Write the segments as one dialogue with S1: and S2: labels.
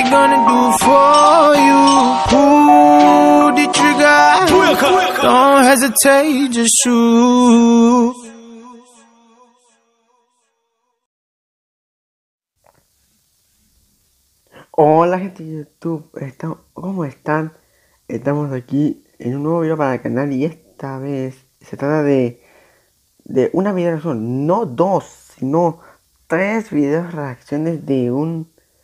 S1: gonna do for you? Pull the trigger. Don't hesitate, just shoot.
S2: Hola gente de YouTube, ¿cómo están? Estamos aquí en un nuevo video para el canal y esta vez se trata de una video reacción, no dos, sino tres videos reacciones de una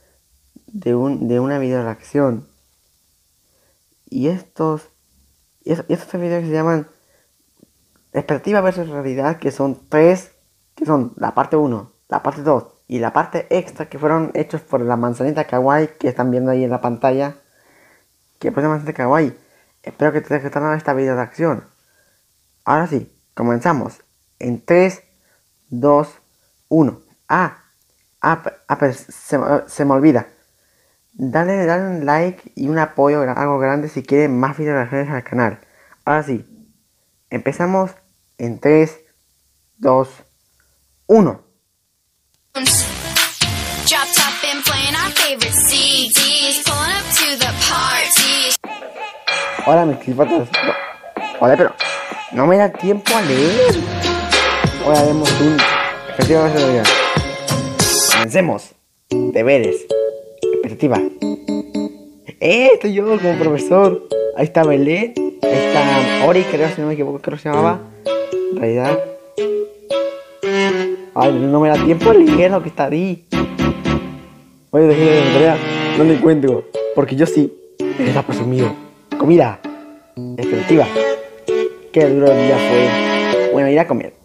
S2: video reacción. Y estos tres videos que se llaman Expectativa versus Realidad, que son tres, que son la parte 1, la parte 2 y la parte extra, que fueron hechos por la manzanita kawaii que están viendo ahí en la pantalla, que pone manzanita kawaii. Espero que te guste esta video reacción. Ahora sí, comenzamos en 3, 2, 1. Pero se me olvida. Dale un like y un apoyo, algo grande, si quieren más videos reacciones al canal. Ahora sí, empezamos en 3, 2, 1. Hola mis clipatas. Hola, pero no me da tiempo a leer. Ahora haremos un expectativa versus realidad. Comencemos. Deberes. Expectativa. Estoy yo como profesor. Ahí está Belén. Ahí está Ori, creo, si no me equivoco, creo que se llamaba. En realidad. Ay, no me da tiempo a leer lo que está ahí. Oye, dejé de tarea. No lo encuentro. Porque yo sí. Está presumido. Comida. Expectativa. Qué duro el día fue. Bueno, ir a comer.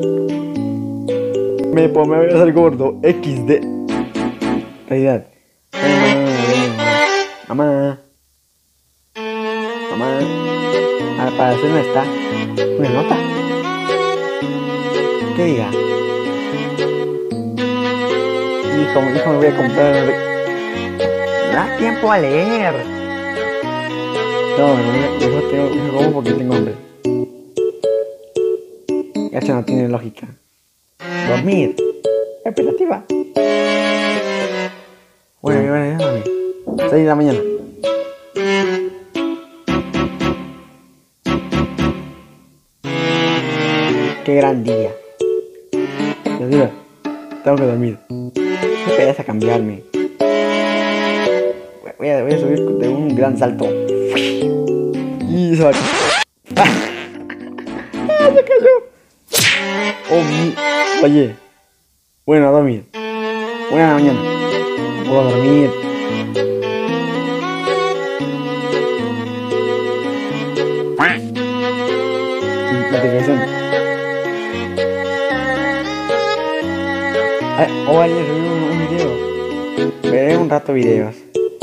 S2: Me voy a hacer gordo. XD. Realidad. Mamá. Para hacer una está. Una nota. ¿Qué diga? Hijo, me voy a comprar. No da tiempo a leer. No, tengo como porque tengo hambre. Esto no tiene lógica. Dormir. Expectativa. Bueno, ya 6 de la mañana. Qué gran día. Expectativa. Tengo que dormir. Me pedas a cambiarme. Voy a subir de un gran salto. Y se va a caer. Se cayó. Oye. Bueno, a dormir. Buena mañana. Puedo dormir. Notificación. Oye, subí un video. Veré un rato videos.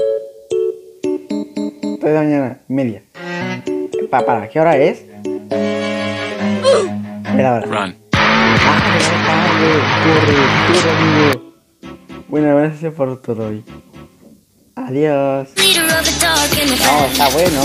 S2: 3 de la mañana, media. ¿Para qué hora es? Espera ahora.
S3: Run.
S2: Corre, amigo. Bueno, gracias por todo hoy. Adiós. No, está bueno.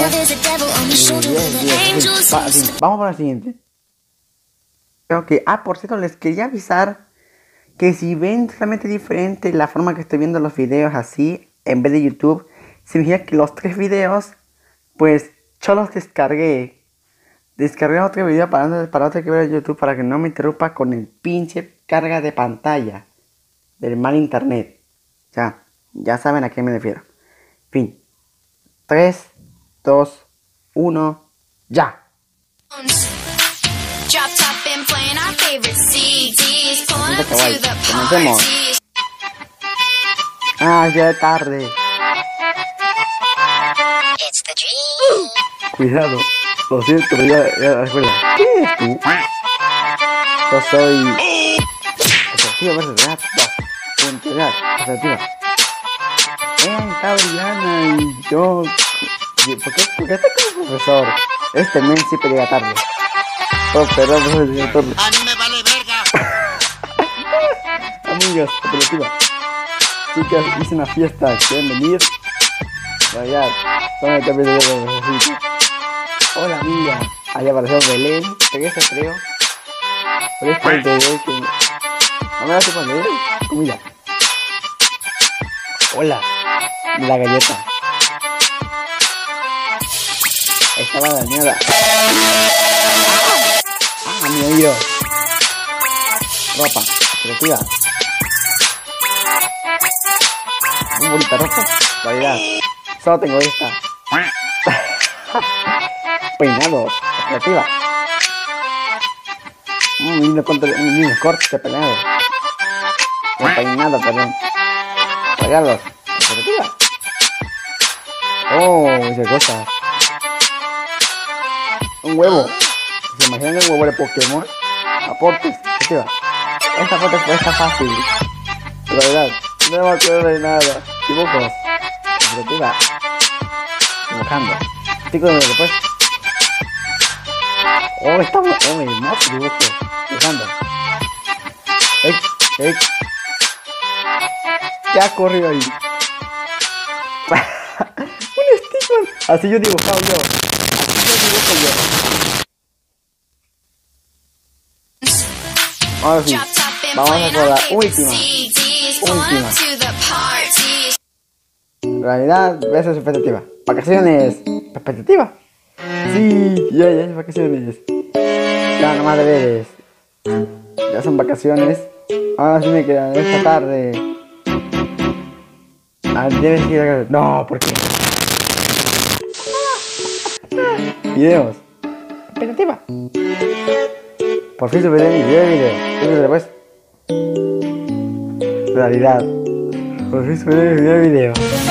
S2: Vamos para la siguiente. Creo que, por cierto, les quería avisar que si ven totalmente diferente la forma que estoy viendo los videos así, en vez de YouTube, significa que los 3 videos, pues yo los descargué. Descargué otro video para otro que ver en YouTube para que no me interrumpa con el pinche carga de pantalla del mal internet. Ya saben a qué me refiero. Fin. 3, 2, 1, ya. Comencemos. Ya es tarde. Cuidado. Lo siento, pero ya recuerda. ¿Quién eres tú? Yo soy... Expectativa versus realidad. Realidad. Expectativa. Está Oriana y yo... ¿Por qué está como profesor? Este men siempre llega tarde. Oh, perdón, señor Torres.
S3: ¡A mí me vale verga!
S2: Amigos, expectativa. Chicas, hice una fiesta. ¿Quieren venir? Vaya, ¿dónde te pido yo que necesito? Hola amiga, ahí apareció Belén, regresa creo. Pero es el de que... No me da tiempo a leer. Comida. Hola. La galleta. Estaba dañada. Ah, mi oído. Ropa. Creativa. Muy bonita ropa. Calidad. Solo tengo esta. Peinados. Creativa. Un lindo corte de peinado. De peinado, perdón. Regalos. Creativa. Oh, esas cosas. Un huevo. ¿Se imaginan el huevo de Pokémon? Aportes. Creativa. Esta foto está fácil. En realidad, no me acuerdo de nada. Dibujos. Creativa. Dibujando. Pico de después. Oh, está muy hermoso dibujo. Dibujando. ¿Qué ha corrido ahí? Un sticker. Así yo he dibujado yo. Así yo dibujo yo. Ahora sí. Vamos a por la última. Realidad versus expectativa. Vacaciones. Expectativa. Sí, ya es vacaciones. Ya nomás deberes. Ya son vacaciones. Ahora sí me quedan esta tarde. Ah, debes ir a... No, ¿por qué? Videos. Expectativa. Por fin subiré mi video. Después. Realidad. Por fin subiré mi video.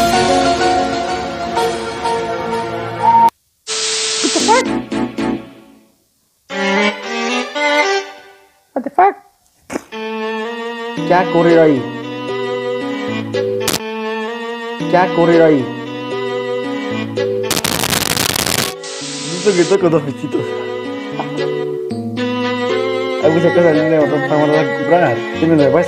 S2: What the fuck? ¿Qué ha ocurrido ahí? ¿Qué ha ocurrido ahí? Siento que toco dos bichitos. Hay muchas cosas que no vamos a comprar. Dímelo después.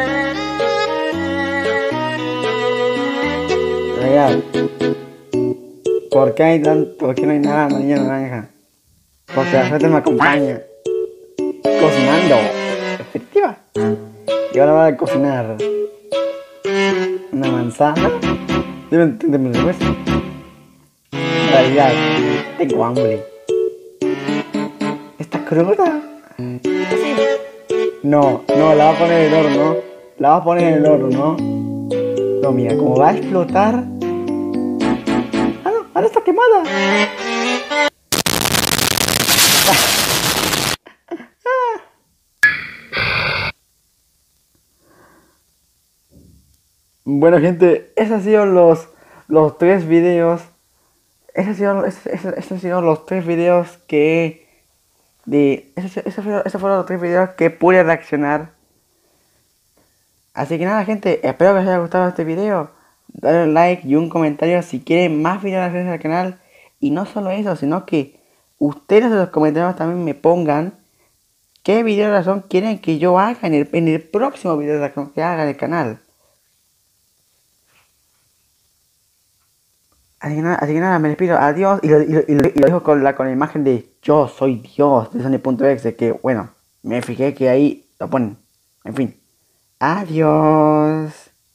S2: Real. ¿Por qué no hay nada amarillo naranja? Porque la suerte me acompaña. Cocinando. Efectiva. Y ahora voy a cocinar una manzana. Dime después. En realidad, tengo hambre. ¿Está cruda? No, la va a poner en el horno. La va a poner en el horno. No, mira, como va a explotar. Ah, no, ahora está quemada. Bueno, gente, esos han sido los 3 videos. Esos han sido los 3 videos que... Esos fueron los 3 videos que pude reaccionar. Así que nada, gente, espero que os haya gustado este video. Dale un like y un comentario si quieren más videos de al canal. Y no solo eso, sino que ustedes en los comentarios también me pongan qué video de razón quieren que yo haga en el próximo video de razón que haga en el canal. Así que nada, me despido, adiós, y lo dejo con la imagen de yo soy Dios de Sony.exe, que bueno, me fijé que ahí lo ponen, en fin, adiós.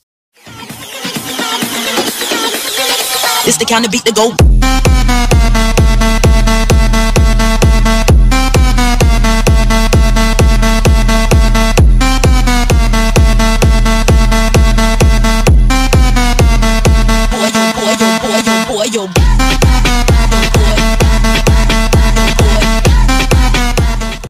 S3: It's the kind of beat to go. Boy, yo.